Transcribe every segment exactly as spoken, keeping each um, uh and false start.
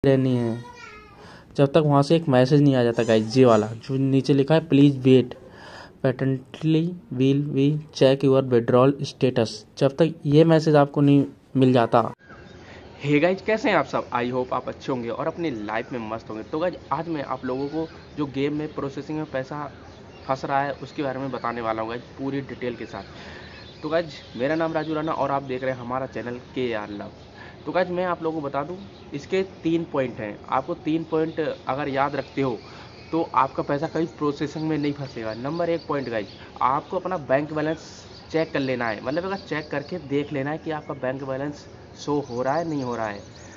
रहनी है जब तक वहाँ से एक मैसेज नहीं आ जाता गाइस, ये वाला जो नीचे लिखा है please wait patiently will we check your withdrawal status, जब तक ये मैसेज आपको नहीं मिल जाता। हे गाइज, कैसे हैं आप सब? आई होप आप अच्छे होंगे और अपनी लाइफ में मस्त होंगे। तो गाइज आज मैं आप लोगों को जो गेम में प्रोसेसिंग में पैसा फंस रहा है उसके बारे में बताने वाला हूँ गाइज, पूरी डिटेल के साथ। तो गाइज मेरा नाम राजू राणा और आप देख रहे हैं हमारा चैनल के आर लव। तो गाइज मैं आप लोगों को बता दूं, इसके तीन पॉइंट हैं। आपको तीन पॉइंट अगर याद रखते हो तो आपका पैसा कभी प्रोसेसिंग में नहीं फंसेगा। नंबर एक पॉइंट गाइज, आपको अपना बैंक बैलेंस चेक कर लेना है। मतलब अगर चेक करके देख लेना है कि आपका बैंक बैलेंस शो हो रहा है नहीं हो रहा है।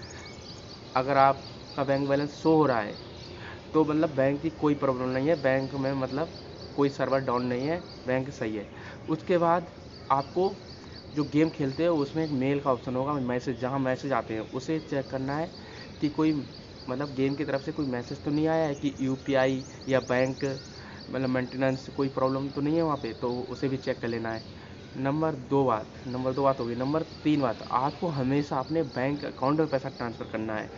अगर आपका बैंक बैलेंस शो हो रहा है तो मतलब बैंक की कोई प्रॉब्लम नहीं है, बैंक में मतलब कोई सर्वर डाउन नहीं है, बैंक सही है। उसके बाद आपको जो गेम खेलते हो उसमें एक मेल का ऑप्शन होगा, मैसेज, जहाँ मैसेज आते हैं उसे चेक करना है कि कोई मतलब गेम की तरफ से कोई मैसेज तो नहीं आया है कि यूपीआई या बैंक मतलब मेंटेनेंस कोई प्रॉब्लम तो नहीं है वहाँ पे, तो उसे भी चेक कर लेना है। नंबर दो बात नंबर दो बात होगी। नंबर तीन बात, आपको हमेशा अपने बैंक अकाउंट में पैसा ट्रांसफ़र करना है।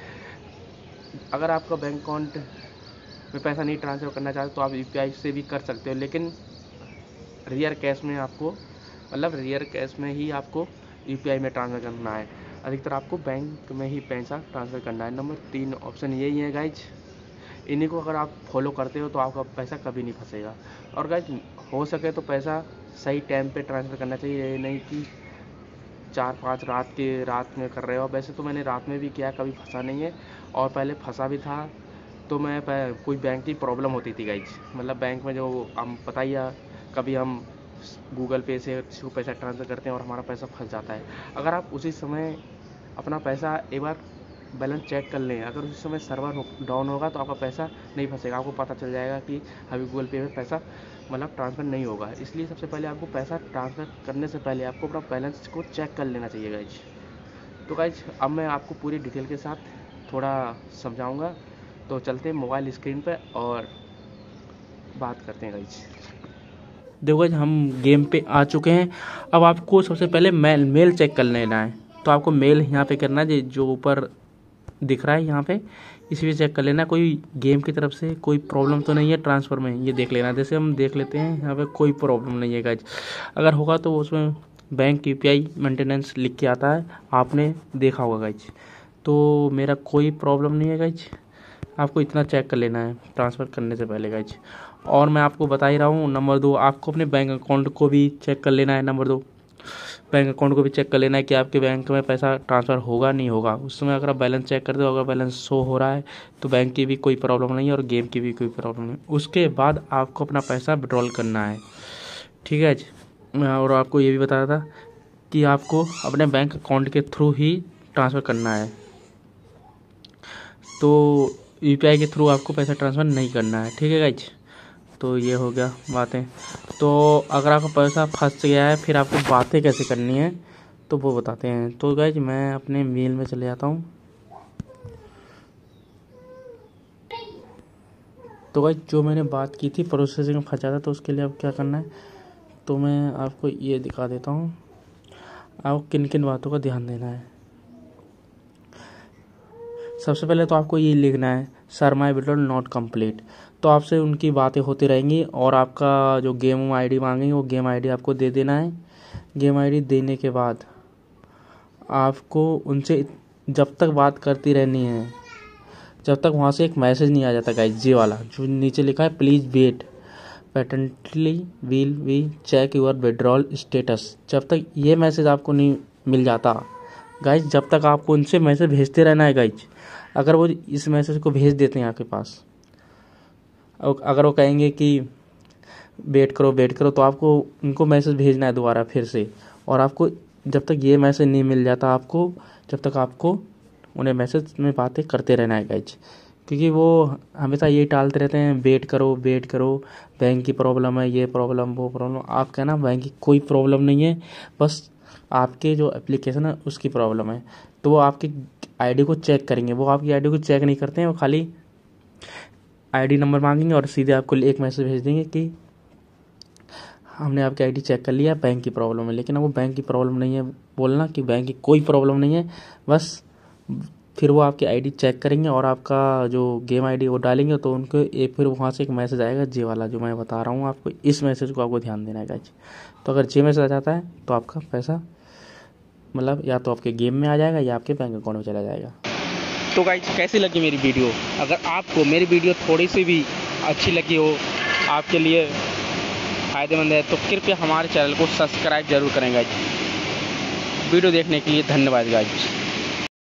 अगर आपका बैंक अकाउंट में पैसा नहीं ट्रांसफ़र करना चाहते तो आप यूपीआई से भी कर सकते हो, लेकिन रियल कैश में आपको मतलब रियल कैश में ही आपको यूपीआई में ट्रांसफ़र करना है। अधिकतर आपको बैंक में ही पैसा ट्रांसफ़र करना है। नंबर तीन ऑप्शन यही है गाइज, इन्हीं को अगर आप फॉलो करते हो तो आपका पैसा कभी नहीं फंसेगा। और गाइज हो सके तो पैसा सही टाइम पे ट्रांसफ़र करना चाहिए, ये नहीं कि चार पाँच रात के रात में कर रहे हो। वैसे तो मैंने रात में भी किया, कभी फंसा नहीं है, और पहले फंसा भी था। तो मैं कोई बैंक की प्रॉब्लम होती थी गाइज, मतलब बैंक में जो हम पता ही है, कभी हम गूगल पे से किसी को पैसा ट्रांसफ़र करते हैं और हमारा पैसा फंस जाता है। अगर आप उसी समय अपना पैसा एक बार बैलेंस चेक कर लें, अगर उसी समय सर्वर हो, डाउन होगा तो आपका पैसा नहीं फंसेगा। आपको पता चल जाएगा कि अभी गूगल पे में पैसा मतलब ट्रांसफ़र नहीं होगा। इसलिए सबसे पहले आपको पैसा ट्रांसफ़र करने से पहले आपको अपना बैलेंस को चेक कर लेना चाहिए गाइज। तो गाइज अब मैं आपको पूरी डिटेल के साथ थोड़ा समझाऊंगा, तो चलते हैं मोबाइल स्क्रीन पे और बात करते हैं गाइज। देखो गाइस, हम गेम पे आ चुके हैं। अब आपको सबसे पहले मेल मेल चेक कर लेना है। तो आपको मेल यहाँ पे करना है, जो ऊपर दिख रहा है यहाँ पे, इसी पे चेक कर लेना कोई गेम की तरफ से कोई प्रॉब्लम तो नहीं है ट्रांसफ़र में, ये देख लेना। जैसे हम देख लेते हैं यहाँ पे कोई प्रॉब्लम नहीं है गाइज। अगर होगा तो उसमें बैंक यूपीआई मेंटेनेंस लिख के आता है, आपने देखा होगा गाइज। तो मेरा कोई प्रॉब्लम नहीं है गाइज। आपको इतना चेक कर लेना है ट्रांसफ़र करने से पहले गाइज। और मैं आपको बता ही रहा हूँ, नंबर दो, आपको अपने बैंक अकाउंट को भी चेक कर लेना है। नंबर दो, बैंक अकाउंट को भी चेक कर लेना है कि आपके बैंक में पैसा ट्रांसफ़र होगा नहीं होगा। उस समय अगर आप बैलेंस चेक करते हो, अगर बैलेंस शो हो रहा है तो बैंक की भी कोई प्रॉब्लम नहीं है और गेम की भी कोई प्रॉब्लम नहीं। उसके बाद आपको अपना पैसा विड्रॉल करना है, ठीक है जी। मैं और आपको ये भी बता रहा था कि आपको अपने बैंक अकाउंट के थ्रू ही ट्रांसफ़र करना है, तो यूपीआई के थ्रू आपको पैसा ट्रांसफ़र नहीं करना है, ठीक है गाइज। तो ये हो गया बातें। तो अगर आपका पैसा फंस गया है फिर आपको बातें कैसे करनी है तो वो बताते हैं। तो गाइज मैं अपने मेल में चले जाता हूँ। तो गाइज जो मैंने बात की थी प्रोसेसिंग में फंसा था, तो उसके लिए अब क्या करना है तो मैं आपको ये दिखा देता हूँ। आपको किन किन बातों का ध्यान देना है। सबसे पहले तो आपको ये लिखना है, sir my withdrawal not complete. तो आपसे उनकी बातें होती रहेंगी और आपका जो गेम आईडी मांगेंगे वो गेम आईडी आपको दे देना है। गेम आईडी देने के बाद आपको उनसे जब तक बात करती रहनी है जब तक वहाँ से एक मैसेज नहीं आ जाता गाइस, ये वाला जो नीचे लिखा है please wait patiently will we check your withdrawal status, जब तक ये मैसेज आपको नहीं मिल जाता गाइज, जब तक आपको उनसे मैसेज भेजते रहना है गाइज। अगर वो इस मैसेज को भेज देते हैं आपके पास, अगर वो कहेंगे कि वेट करो वेट करो, तो आपको उनको मैसेज भेजना है दोबारा फिर से। और आपको जब तक ये मैसेज नहीं मिल जाता आपको, जब तक आपको उन्हें मैसेज में बातें करते रहना है गाइज, क्योंकि वो हमेशा ये टालते रहते हैं, वेट करो वेट करो, बैंक की प्रॉब्लम है, ये प्रॉब्लम वो प्रॉब्लम। आप कहना बैंक की कोई प्रॉब्लम नहीं है, बस आपके जो एप्लीकेशन है उसकी प्रॉब्लम है। तो वो आपकी आईडी को चेक करेंगे, वो आपकी आईडी को चेक नहीं करते हैं, वो खाली आईडी नंबर मांगेंगे और सीधे आपको एक मैसेज भेज देंगे कि हमने आपकी आईडी चेक कर लिया, बैंक की प्रॉब्लम है। लेकिन वो बैंक की प्रॉब्लम नहीं है बोलना कि बैंक की कोई प्रॉब्लम नहीं है, बस फिर वो आपकी आईडी चेक करेंगे और आपका जो गेम आईडी वो डालेंगे तो उनको एक फिर वहाँ से एक मैसेज आएगा, जे वाला जो मैं बता रहा हूँ आपको। इस मैसेज को आपको ध्यान देना है गाइज। तो अगर जे मैसेज आ जाता है तो आपका पैसा मतलब या तो आपके गेम में आ जाएगा या आपके बैंक अकाउंट में चला जाएगा। तो गाइज कैसी लगी मेरी वीडियो? अगर आपको मेरी वीडियो थोड़ी सी भी अच्छी लगी हो, आपके लिए फ़ायदेमंद है, तो कृपया हमारे चैनल को सब्सक्राइब जरूर करें गाइज। वीडियो देखने के लिए धन्यवाद गाइज।